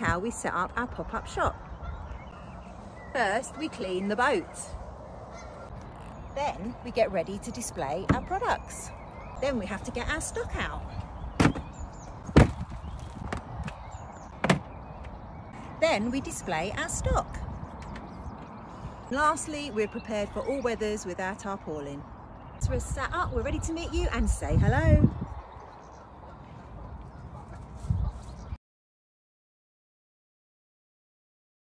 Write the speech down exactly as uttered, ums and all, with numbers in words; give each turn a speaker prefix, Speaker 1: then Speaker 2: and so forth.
Speaker 1: how we set up our pop-up shop. First, we clean the boat. Then we get ready to display our products. Then we have to get our stock out. Then we display our stock. Lastly, we're prepared for all weathers with our tarpaulin. So we're set up, we're ready to meet you and say hello.